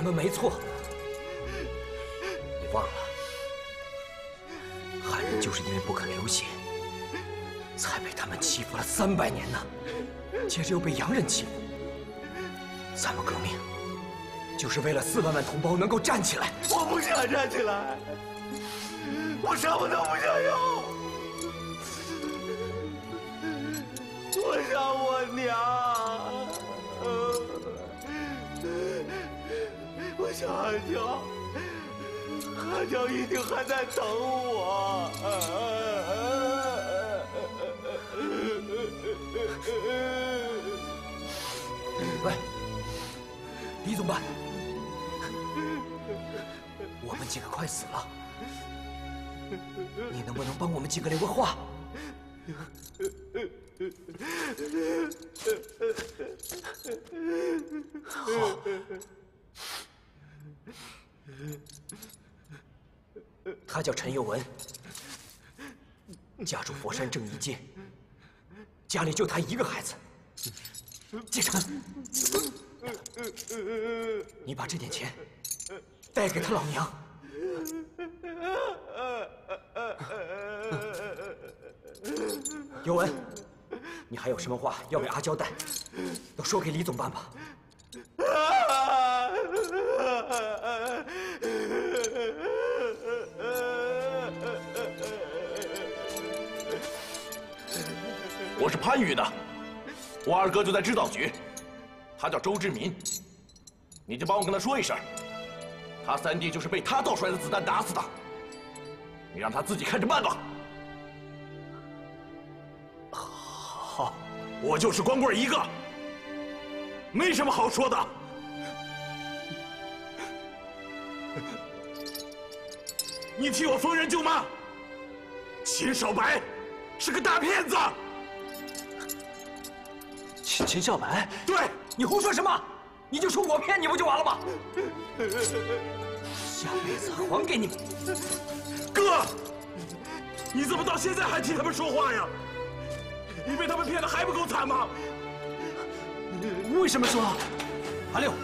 们没错。你忘了，汉人就是因为不肯流血，才被他们欺负了300年呢。接着又被洋人欺负。咱们革命，就是为了4万万同胞能够站起来。 我不想站起来，我什么都不想要。我想我娘，我想阿娇，阿娇一定还在等我。 喂，李总办，我们几个快死了，你能不能帮我们几个留个话？好。他叫陈佑文，家住佛山正义街，家里就他一个孩子。继承，你把这点钱带给他老娘。佑文，你还有什么话要给阿娇带，都说给李总办吧。 我是番禺的，我二哥就在织造局，他叫周志民，你就帮我跟他说一声，他3弟就是被他造出来的子弹打死的，你让他自己看着办吧。 好， 我就是光棍一个，没什么好说的。你替我逢人就骂，秦少白是个大骗子。 秦少白？ 对， 你胡说什么？你就说我骗你不就完了吗？下辈子还给你。 哥，你怎么到现在还替他们说话呀？你被他们骗得还不够惨吗？ 为什么说？阿六，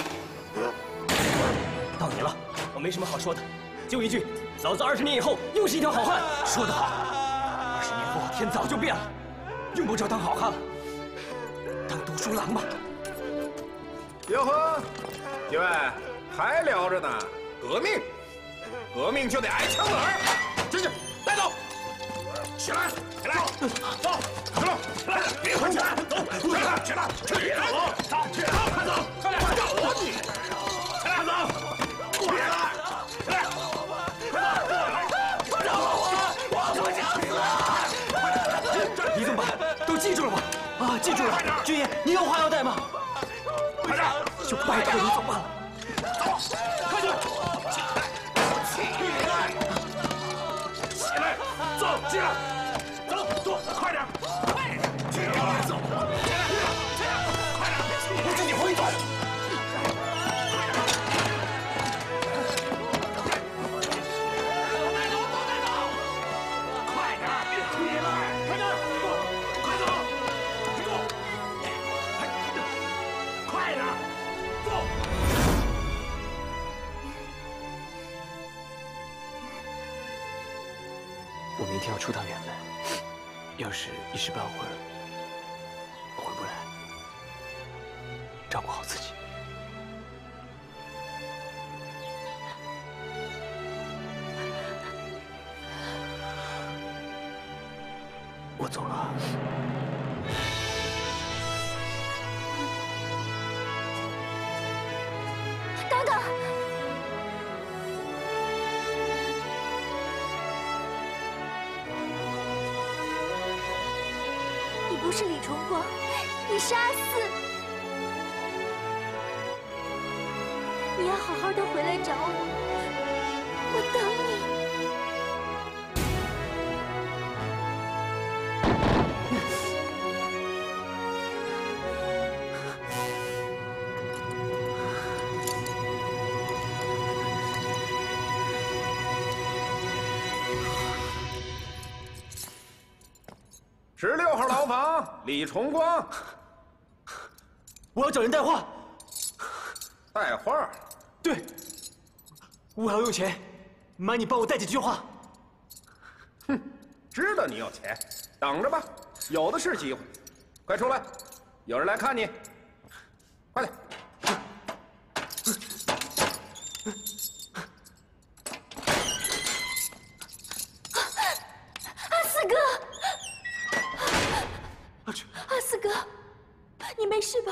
到你了，我没什么好说的，就一句，老子20年以后又是一条好汉。说得好，20年后天早就变了，用不着当好汉了，当读书郎吧。 哟呵，几位还聊着呢？革命，革命就得挨枪子儿。进去，带走。起来，起来，走，走，起来，别混起来，走，起来，起来，起来，走，起来，快走，快点，快走，你，起来，走，过来，起来，快走，我不想死。 李总办，都记住了吧？啊，记住了。军爷，你有话要带吗？ 快点， 就拜托李总办了。 走，快去，起来，走，起来，走，走，快点，起来，走，起来，快点，我自己回走。 我明天要出趟远门，要是一时半会儿回不来，照顾好自己。我走了。 等等。你不是李重光，你是阿四。你要好好的回来找我，我等你。 16号牢房，李重光。 我要找人带话。 带话？ 对，我要用钱，妈，你帮我带几句话。 哼，知道你要钱，等着吧，有的是机会。快出来，有人来看你。快点。 阿四哥， 阿春， 阿四哥，你没事吧？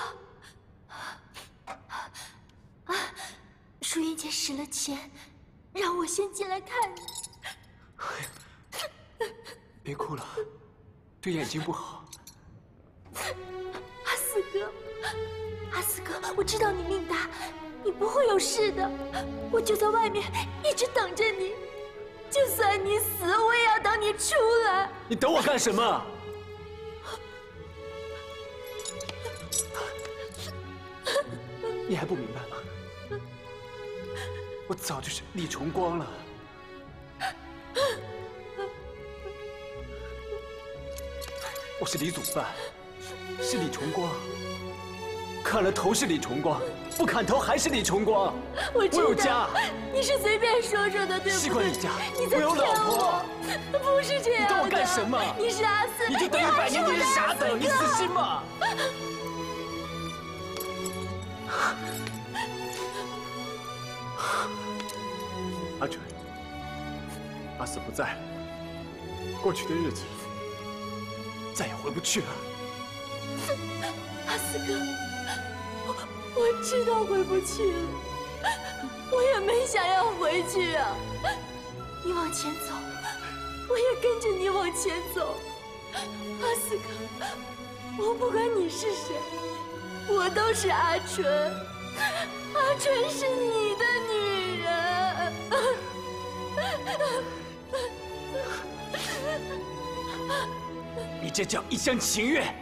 淑英姐使了钱，让我先进来看你。 别哭了，对眼睛不好。 阿四哥，阿四哥，我知道你命大，你不会有事的。我就在外面一直等着你，就算你死，我也要等你出来。 你等我干什么？你还不明白吗？我早就是李重光了。我是李祖范，是李重光。砍了头是李重光，不砍头还是李重光。 我有家， 你是随便说说的，对不对？ 习惯你家， 你在骗我，不是这样的。 你等我干什么？ 你是阿四， 你就等于100年，你是傻等，你死心吗？阿春，阿四不在了，过去的日子再也回不去了。 阿四哥，我知道回不去了，我也没想要回去啊。你往前走，我也跟着你往前走。阿四哥，我不管你是谁，我都是阿春。阿春是你的女人。 你这叫一厢情愿。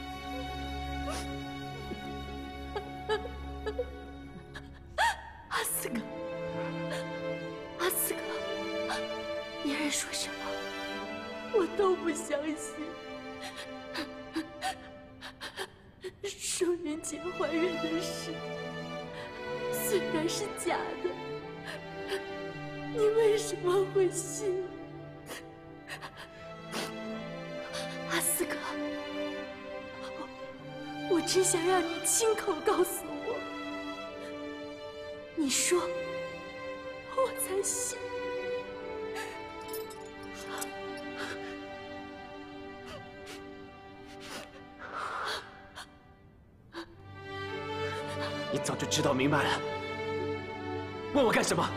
阿四哥，阿四哥，别人说什么我都不相信。淑云姐怀孕的事虽然是假的，你为什么会信？阿四哥，我只想让你亲口告诉我，你说，我才信。 你早就知道明白了，问我干什么？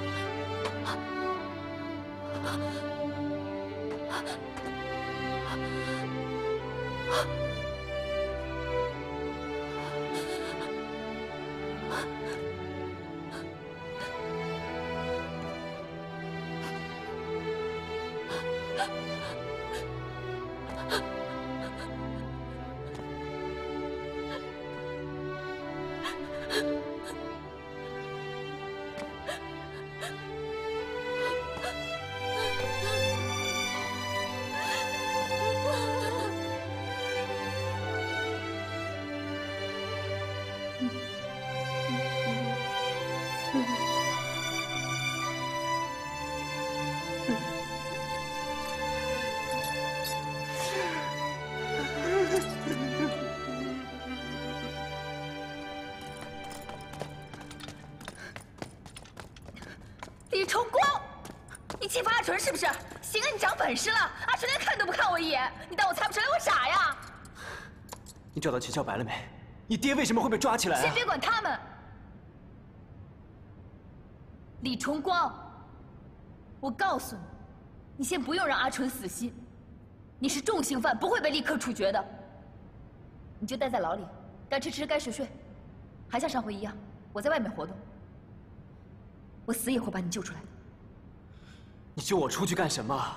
李重光，你欺负阿纯是不是？行啊，你长本事了！阿纯连看都不看我一眼，你当我猜不出来我傻呀？ 你找到钱小白了没？你爹为什么会被抓起来啊？ 先别管他们。李重光，我告诉你，你先不用让阿纯死心，你是重刑犯，不会被立刻处决的。你就待在牢里，该吃吃，该睡睡，还像上回一样，我在外面活动。我死也会把你救出来的。 你救我出去干什么？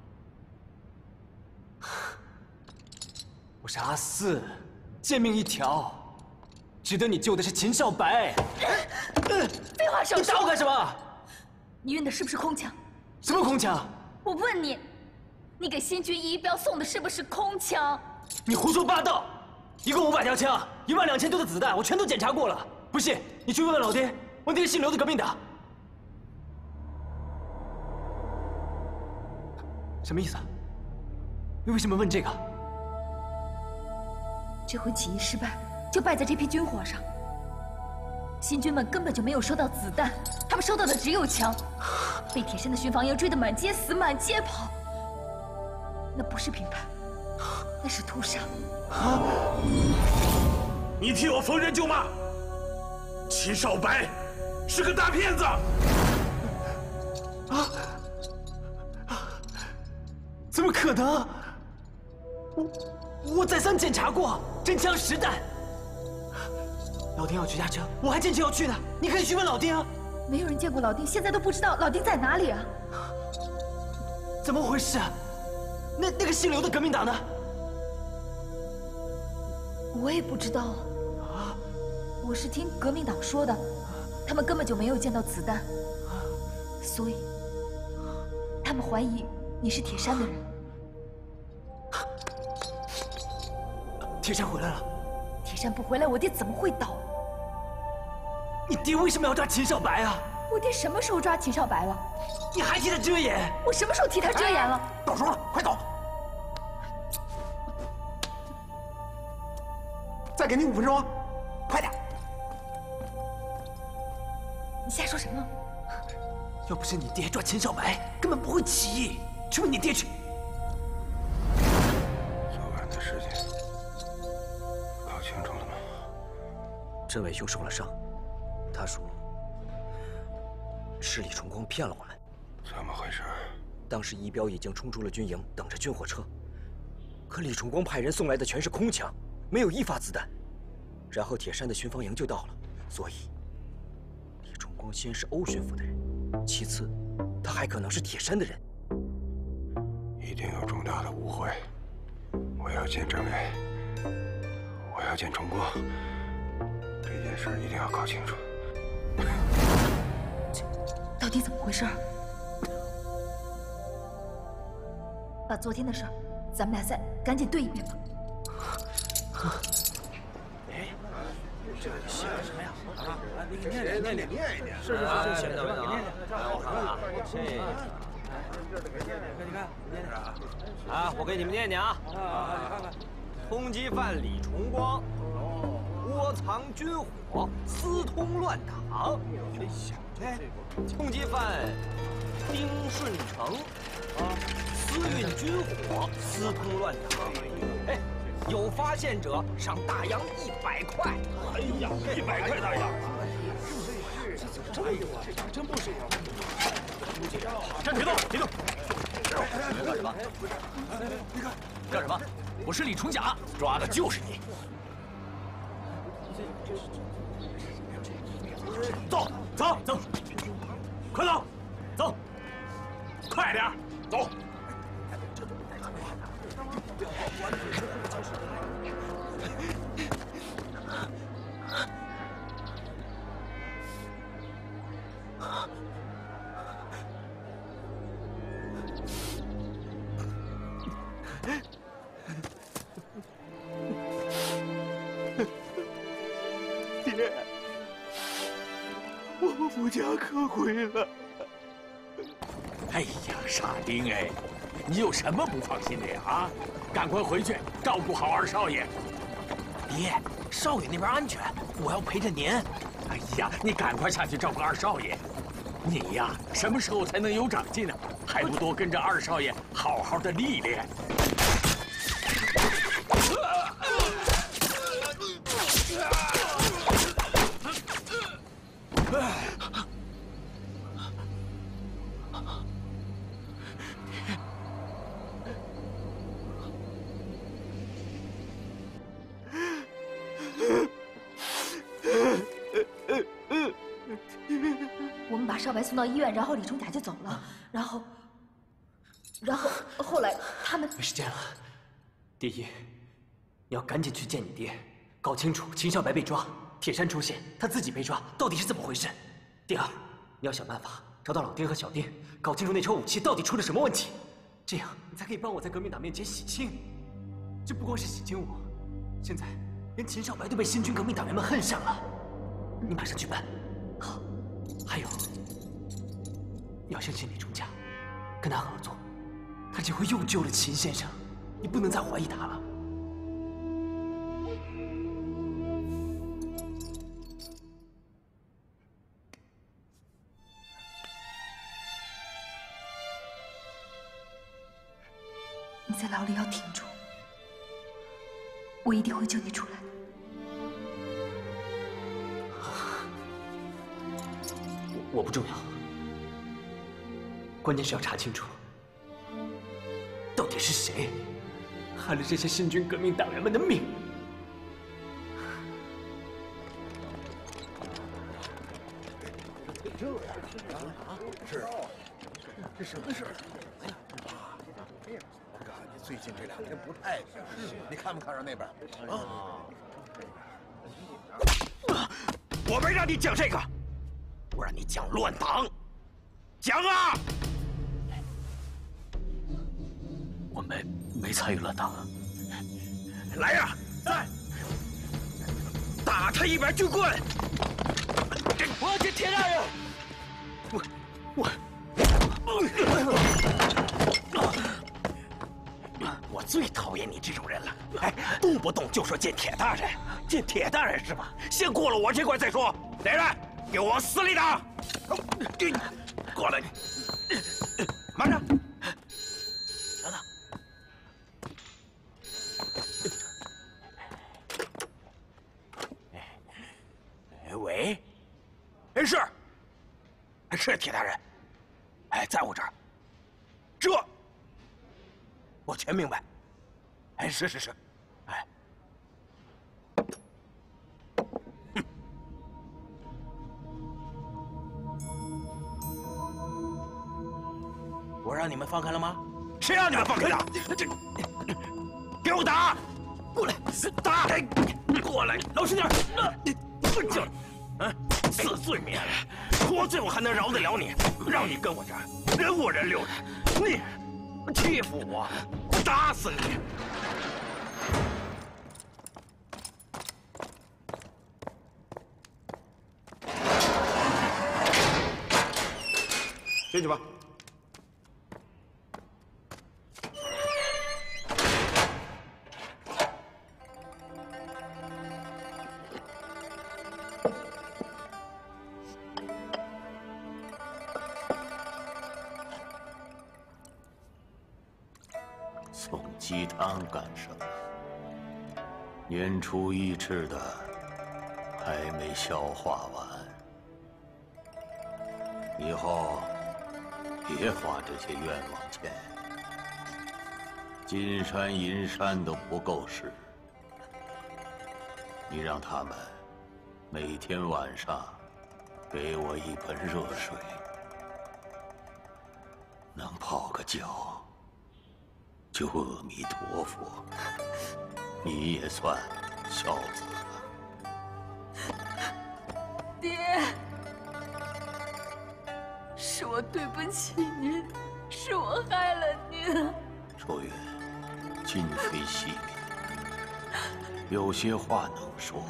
我是阿四，贱命一条，值得你救的是秦少白。 废话少说！ 你打我干什么？ 你运的是不是空枪？ 什么空枪？ 我问你，你给新军仪表送的是不是空枪？ 你胡说八道！一共500条枪，12000多的子弹，我全都检查过了。不信，你去问问老爹。 问那个姓刘的革命党。什么意思啊？你为什么问这个？ 这回起义失败，就败在这批军火上。新军们根本就没有收到子弹，他们收到的只有枪，被铁山的巡防营追得满街死、满街跑。那不是平叛，那是屠杀。 你替我逢人就骂，秦少白是个大骗子！ 怎么可能？我再三检查过，真枪实弹。老丁要去驾车，我还真就要去呢。你可以去问老丁啊。 没有人见过老丁，现在都不知道老丁在哪里啊！ 怎么回事啊？那个姓刘的革命党呢？ 我也不知道啊。我是听革命党说的，他们根本就没有见到子弹，所以他们怀疑你是铁山的人。 铁山回来了。 铁山不回来，我爹怎么会倒？ 你爹为什么要抓秦少白啊？ 我爹什么时候抓秦少白了？ 你还替他遮掩？ 我什么时候替他遮掩了？ 到时候了，快走！再给你5分钟，快点！ 你瞎说什么？ 要不是你爹抓秦少白，根本不会起义。去问你爹去。 昨晚的事情搞清楚了吗？ 这位兄受了伤，他说是李崇光骗了我们。 怎么回事？ 当时仪表已经冲出了军营，等着军火车，可李崇光派人送来的全是空枪，没有一发子弹。然后铁山的巡防营就到了，所以李崇光先是欧巡抚的人，其次他还可能是铁山的人。 一定有重大的误会。我要见政委，我要见崇光，这件事一定要搞清楚。 到底怎么回事？把昨天的事，咱们俩再赶紧对一遍吧。 这写的什么呀？啊，你给念一念。是，写的吧？你念念。我看看啊，你看，念念啊，我给你们念念啊。 你看看。 通缉犯李崇光，窝藏军火，私通乱党。哎，通缉犯丁顺成，私运军火，私通乱党。哎，有发现者赏大洋100块。 哎呀，100块大洋！ 真不是我。 站别动，别动！干什么？干什么？我是李崇甲，抓的就是你。走，走，走，快走，走，快点，走。 爹，我们夫家可归了。 哎呀，傻丁哎，你有什么不放心的呀？啊，赶快回去照顾好二少爷。 爹，少爷那边安全，我要陪着您。 哎呀，你赶快下去照顾二少爷。你呀，什么时候才能有长进呢？还不多跟着二少爷好好的历练。 我们把少白送到医院，然后李崇甲就走了，然后后来他们没时间了。第一，你要赶紧去见你爹，搞清楚秦少白被抓，铁山出现，他自己被抓，到底是怎么回事。第二，你要想办法找到老丁和小丁，搞清楚那车武器到底出了什么问题，这样你才可以帮我在革命党面前洗清。这不光是洗清我，现在连秦少白都被新军革命党员们恨上了。你马上去办。 好。 还有，你要相信李忠家，跟他合作，他就会又救了秦先生，你不能再怀疑他了。 你在牢里要挺住，我一定会救你出来。 我不重要，关键是要查清楚，到底是谁害了这些新军革命党员们的命。 这什么事儿？哎呀，我告诉你，最近这2天不太平。你看没看着那边？ 我没让你讲这个，我让你讲乱党。讲啊！ 我没参与乱党。 来呀，在！打他一板军棍！ 我这铁大人， 我最讨厌你这种人了！哎，动不动就说见铁大人，见铁大人是吧？先过了我这关再说。来人，给我往死里打！过来，慢着，等等。喂，是铁大人。哎，在我这儿。这，我全明白。哎，是，哎，我让你们放开了吗？谁让你们放开的？给我打！过来，打！过来，老实点！就，死罪免了，活罪我还能饶得了你？让你跟我这儿人五人六的，你欺负我，打死你！进去吧。 送鸡汤干什么？年初一吃的还没消化完，以后别花这些冤枉钱，金山银山都不够使。你让他们每天晚上给我一盆热水，能泡个脚。就阿弥陀佛，你也算孝子了。 爹，是我对不起您，是我害了您。 卓云，今非昔比，有些话能说，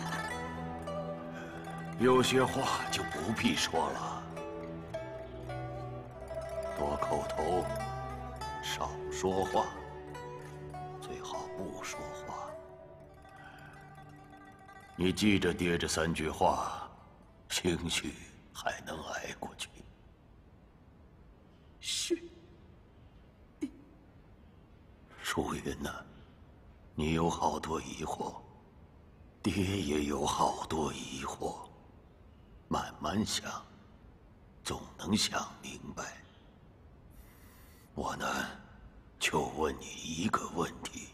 有些话就不必说了。多口头，少说话。最好不说话。你记着爹这3句话，兴许还能挨过去。 是。 淑云呐，你有好多疑惑，爹也有好多疑惑，慢慢想，总能想明白。我呢？就问你一个问题，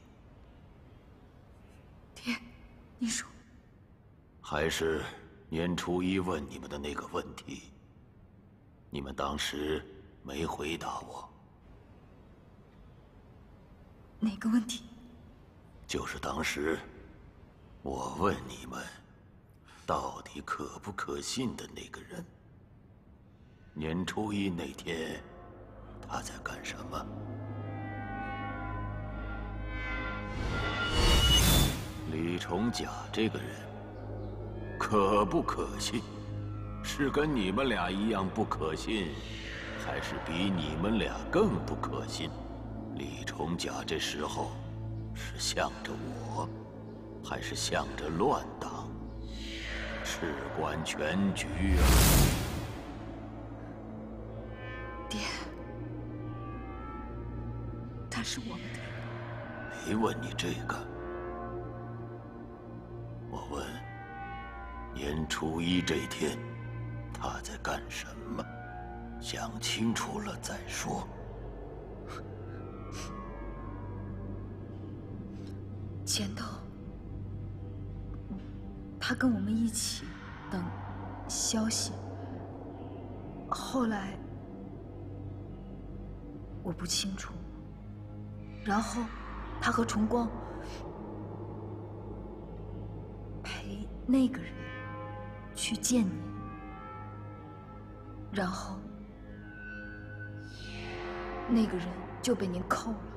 爹，你说， 还是年初一问你们的那个问题，你们当时没回答我。 哪个问题？ 就是当时我问你们，到底可不可信的那个人。年初一那天，他在干什么？李崇甲这个人可不可信， 是跟你们俩一样不可信，还是比你们俩更不可信？李重甲这时候是向着我，还是向着乱党？事关全局啊！ 爹，他是我们的人。 没问你这个，我问年初一这天他在干什么？想清楚了再说。 前头，他跟我们一起等消息。后来我不清楚。然后他和崇光陪那个人去见你，然后那个人就被您扣了。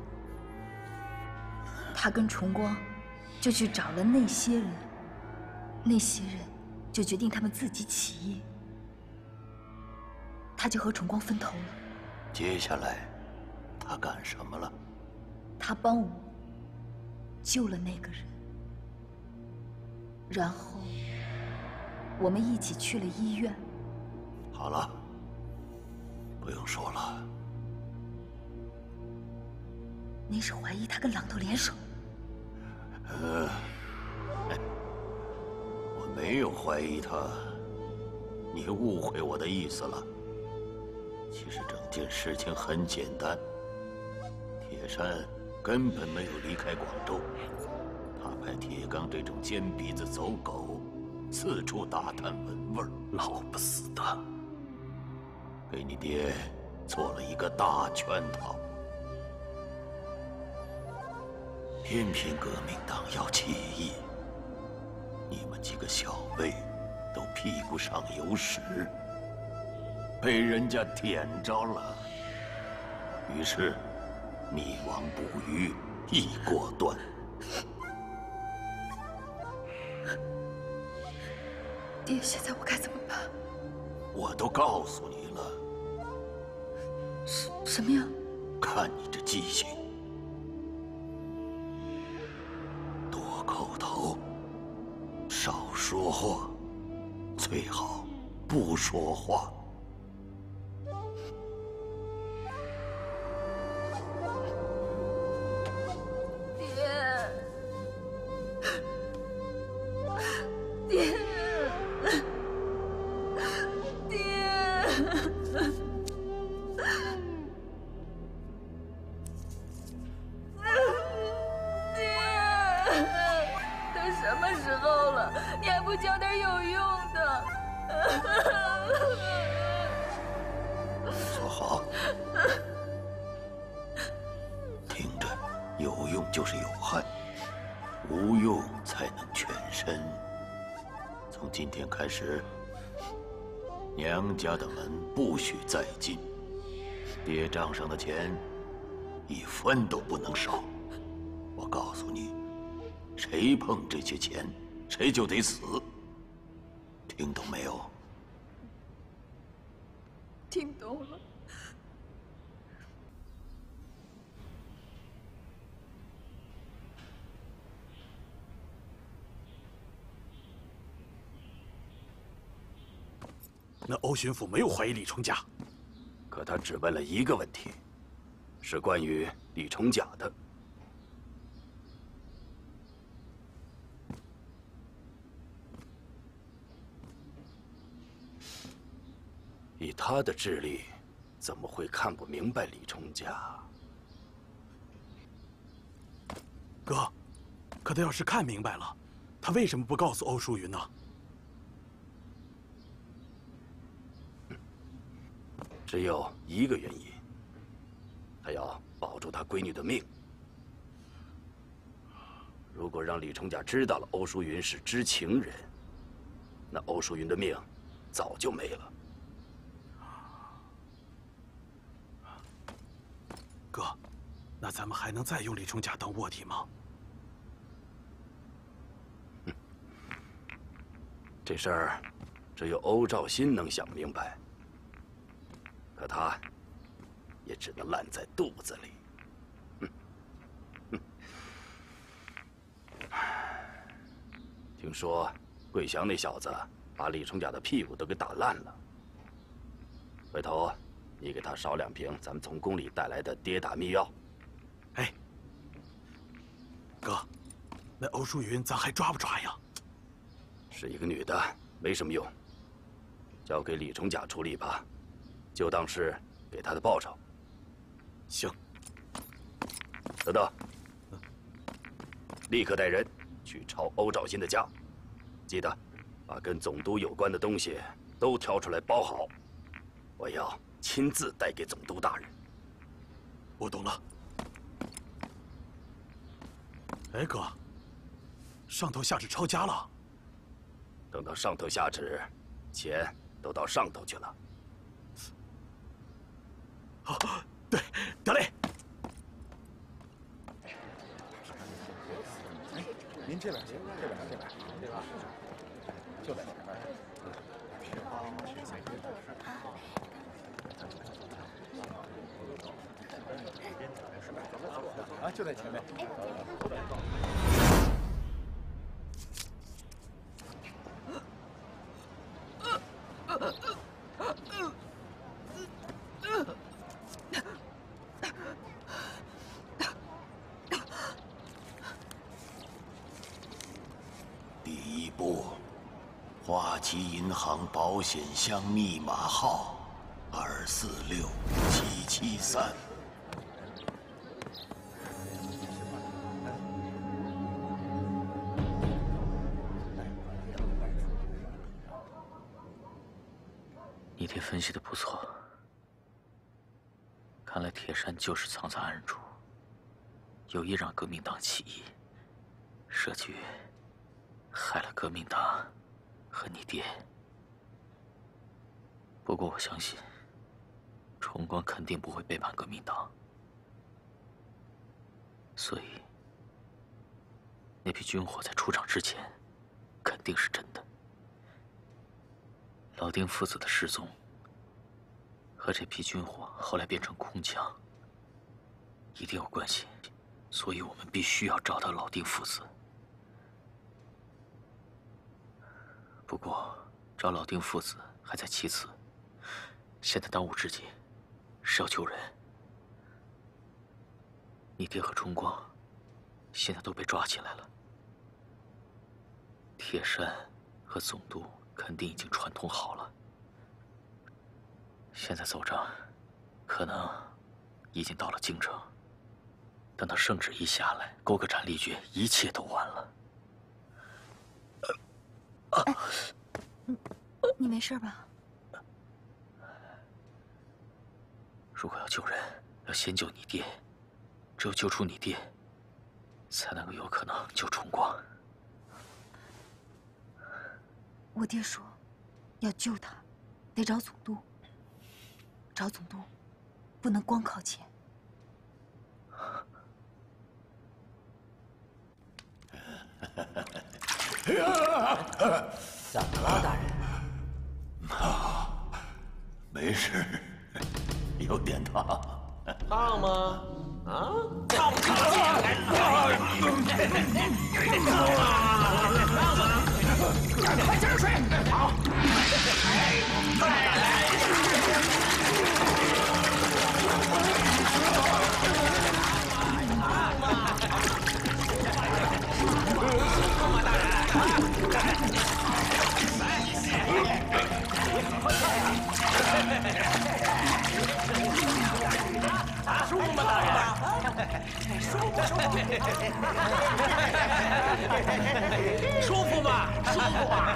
他跟崇光就去找了那些人，那些人就决定他们自己起义，他就和崇光分头了。 接下来他干什么了？ 他帮我救了那个人，然后我们一起去了医院。 好了，不用说了。 您是怀疑他跟狼头联手？ 我没有怀疑他，你误会我的意思了。其实整件事情很简单，铁山根本没有离开广州，他派铁刚这种尖鼻子走狗，四处打探闻味儿。老不死的，给你爹做了一个大圈套。偏偏革命党要起义，你们几个小辈都屁股上有屎，被人家点着了，于是灭亡不虞，一锅端。 爹，现在我该怎么办？ 我都告诉你了。 什么呀？ 看你这记性。口头，少说话，最好不说话。 爹，爹，什么时候了，你还不教点有用的？ 坐好，听着，有用就是有害，无用才能全身。从今天开始，娘家的门不许再进，爹账上的钱一分都不能少。我告诉你，谁碰这些钱，谁就得死。听懂没有？ 听懂了。 那欧巡抚没有怀疑李重甲， 可他只问了一个问题，是关于李重甲的。以他的智力，怎么会看不明白李重甲？ 哥，可他要是看明白了，他为什么不告诉欧淑云呢？ 只有一个原因，他要保住他闺女的命。如果让李重甲知道了欧淑云是知情人，那欧淑云的命早就没了。 哥，那咱们还能再用李重甲当卧底吗？ 这事儿只有欧兆新能想明白，可他也只能烂在肚子里。听说桂祥那小子把李成甲的屁股都给打烂了。回头你给他少2瓶咱们从宫里带来的跌打秘药。 哎，哥，那欧淑云咱还抓不抓呀？ 是一个女的，没什么用，交给李成甲处理吧，就当是给他的报酬。 行。 等等，立刻带人去抄欧兆新的家，记得把跟总督有关的东西都挑出来包好，我要亲自带给总督大人。 我懂了。哎，哥，上头下旨抄家了。 等到上头下旨，钱都到上头去了。 好，对，得嘞。 您这边行，这边，就在这边。啊，就在前面。 第一步，花旗银行保险箱密码号246773。 你爹分析的不错，看来铁山就是藏在暗处，有意让革命党起义，设局害了革命党和你爹。不过我相信，崇光肯定不会背叛革命党，所以那批军火在出场之前肯定是真的。老丁父子的失踪和这批军火后来变成空枪一定有关系，所以我们必须要找到老丁父子。不过找老丁父子还在其次，现在当务之急是要救人。你爹和崇光现在都被抓起来了，铁山和总督肯定已经串通好了，现在走账可能已经到了京城。等到圣旨一下来，勾个斩立决，一切都晚了。 你没事吧？ 如果要救人，要先救你爹，只有救出你爹，才能够有可能救崇光。 我爹说，要救他，得找总督。找总督，不能光靠钱。 怎么了，大人？没事，有点烫。 烫吗？啊？烫！ 快接着睡！好。 舒服吗，大人？舒服，舒服。舒服吗？舒服吗？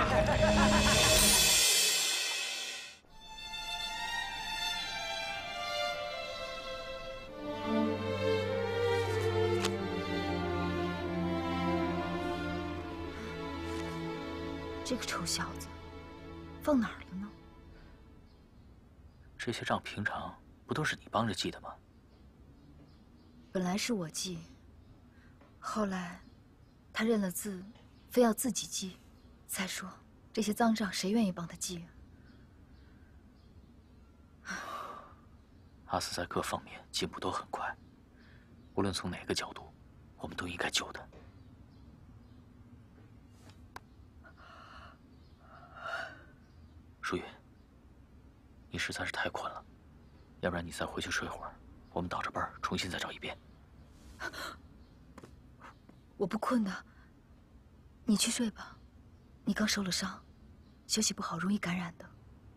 这个臭小子，放哪儿了呢？ 这些账平常不都是你帮着记的吗？ 本来是我记，后来他认了字，非要自己记。再说， 这些脏账谁愿意帮他记啊？ 阿斯在各方面进步都很快，无论从哪个角度，我们都应该救他。舒云，你实在是太困了，要不然你再回去睡会儿，我们倒着班重新再找一遍。 我不困的，你去睡吧。你刚受了伤，休息不好容易感染的。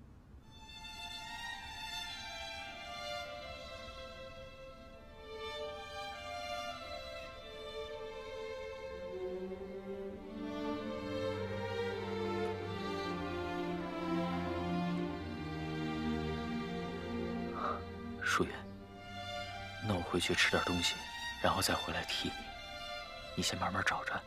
舒云，那我回去吃点东西，然后再回来替你。你先慢慢找着。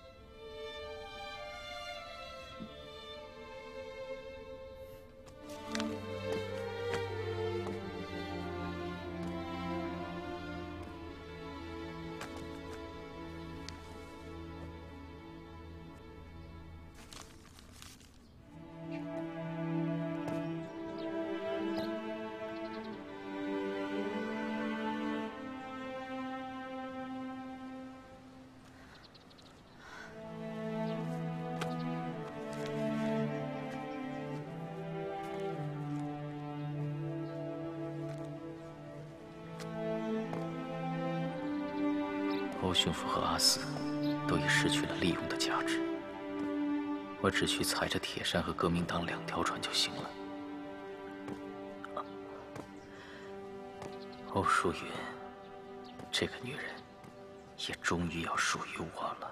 欧巡抚和阿斯都已失去了利用的价值，我只需踩着铁山和革命党2条船就行了。欧淑云，这个女人，也终于要属于我了。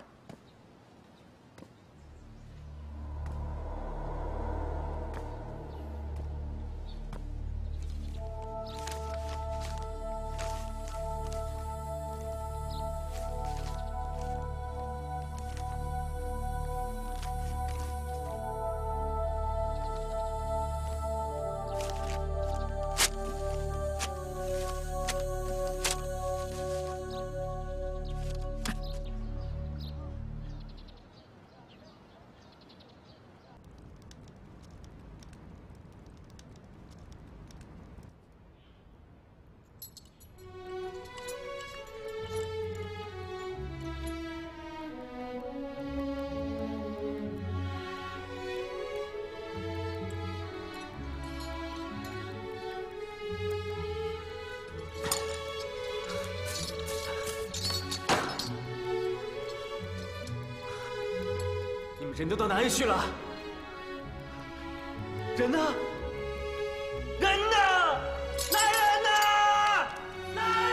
人都到哪里去了？人呢？人呢？来人呐！来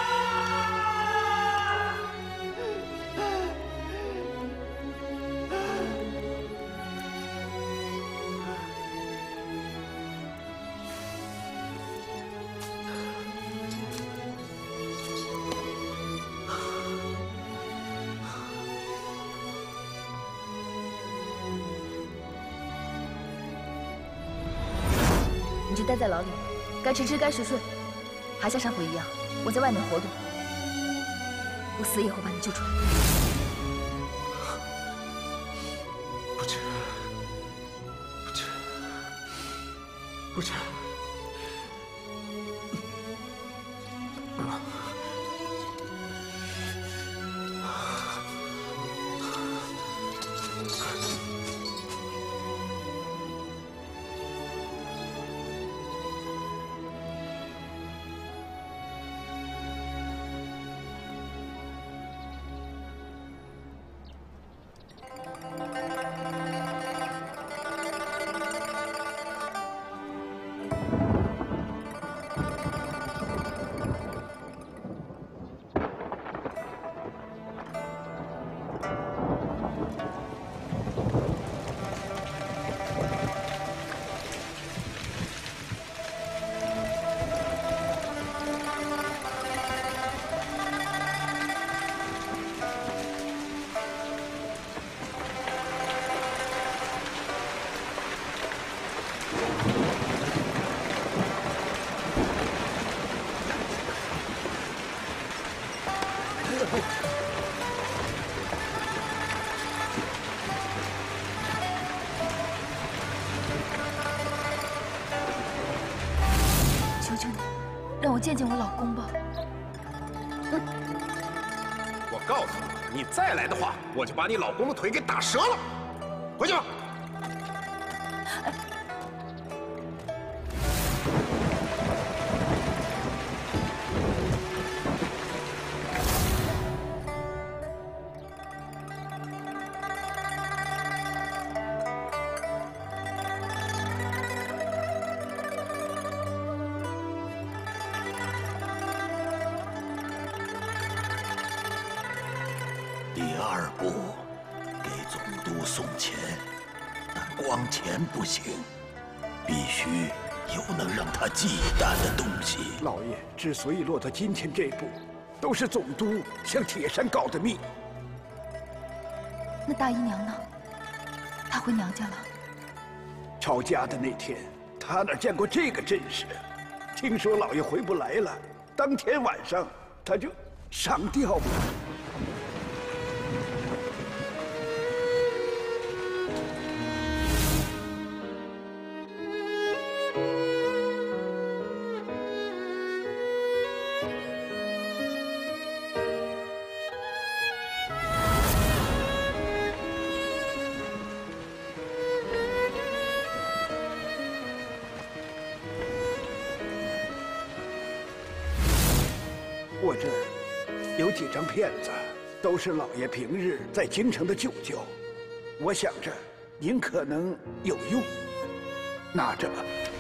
你就待在牢里，该吃吃，该睡睡，还像上回一样，我在外面活动。我死也会把你救出来。 不吃，不吃，不吃。 见见我老公吧。 我告诉你，你再来的话，我就把你老公的腿给打折了。回去吧。 第二步，给总督送钱，但光钱不行，必须有能让他忌惮的东西。 老爷之所以落到今天这步，都是总督向铁山告的密。 那大姨娘呢？她回娘家了。 抄家的那天，他哪见过这个阵势？听说老爷回不来了，当天晚上他就上吊了。我这儿有几张片子，都是老爷平日在京城的旧交，我想着您可能有用，拿着吧。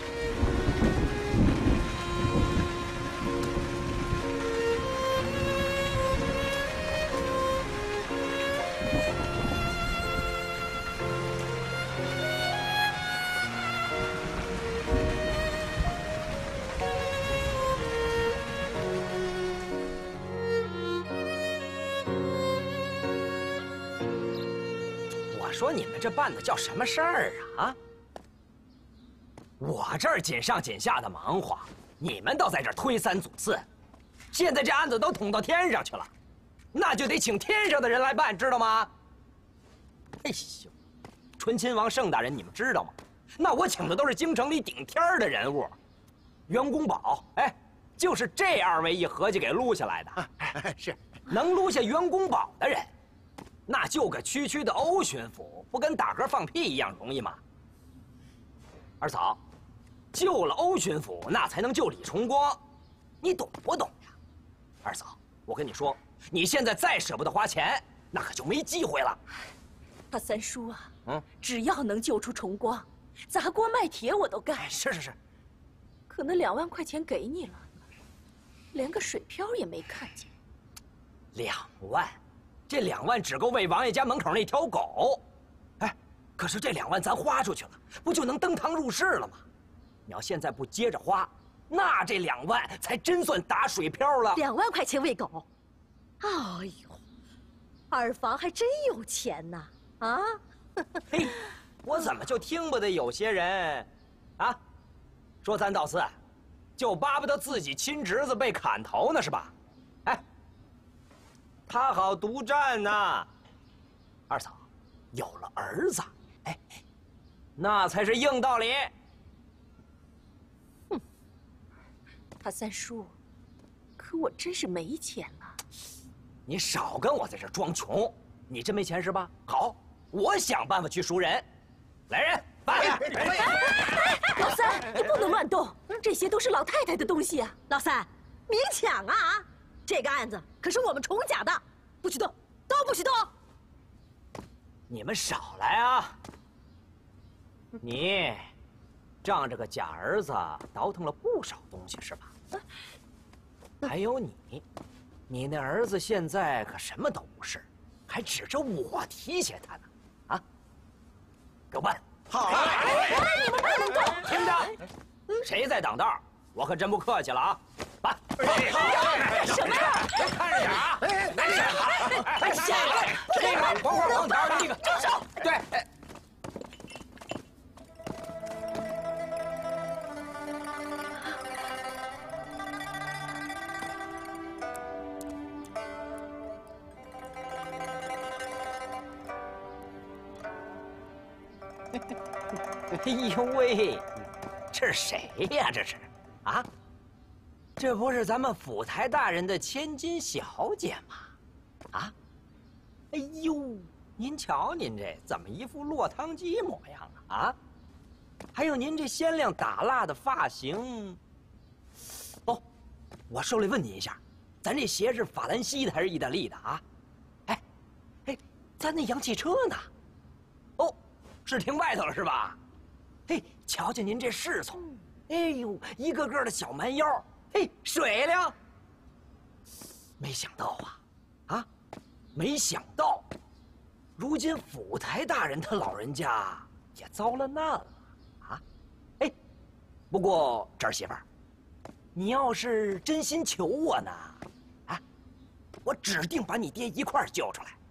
说你们这办的叫什么事儿啊？啊！我这儿紧上紧下的忙活，你们都在这儿推三阻四。现在这案子都捅到天上去了，那就得请天上的人来办，知道吗？哎呦，醇亲王盛大人，你们知道吗？那我请的都是京城里顶天的人物，袁公宝，哎，就是这二位一合计给撸下来的。是，能撸下袁公宝的人。那就个区区的欧巡抚，不跟打嗝放屁一样容易吗？二嫂，救了欧巡抚，那才能救李重光，你懂不懂呀？二嫂，我跟你说，你现在再舍不得花钱，那可就没机会了。 大三叔啊，只要能救出重光，砸锅卖铁我都干。 是。 可那2万块钱给你了，连个水漂也没看见。 2万。这2万只够喂王爷家门口那条狗，哎，可是这2万咱花出去了，不就能登堂入室了吗？你要现在不接着花，那这2万才真算打水漂了。 2万块钱喂狗，哎呦，二房还真有钱呐！啊， 嘿，我怎么就听不得有些人，啊，说3道4，就巴不得自己亲侄子被砍头呢，是吧？哎。他好独占呐，二嫂，有了儿子，哎，那才是硬道理。 哼，大三叔，可我真是没钱了。 你少跟我在这装穷，你真没钱是吧？好，我想办法去赎人。来人，办呀！ 老三，你不能乱动，这些都是老太太的东西啊。 老三，明抢啊！这个案子可是我们重甲的，不许动，都不许动！ 你们少来啊！你仗着个假儿子倒腾了不少东西是吧？还有你那儿子现在可什么都不是，还指着我提携他呢，啊！给我办！好， 你们不能动！ 听着，谁在挡道，我可真不客气了啊！办！ 什么呀？ 别看着点啊！拿下！下来！这个黄花黄条的那个，住手！对。哎呦喂，这是谁呀？这是啊？ 这不是咱们府台大人的千金小姐吗？啊？哎呦，您瞧您这怎么一副落汤鸡模样啊？啊？还有您这鲜亮打蜡的发型。哦，我受累问您一下，咱这鞋是法兰西的还是意大利的啊？哎，咱那洋汽车呢？哦，是停外头了是吧？嘿，瞧瞧您这侍从，哎呦，一个个的小蛮腰，嘿，水灵。没想到啊，没想到，如今府台大人他老人家也遭了难了啊！哎，不过这儿媳妇儿，你要是真心求我呢，啊，我指定把你爹一块儿救出来。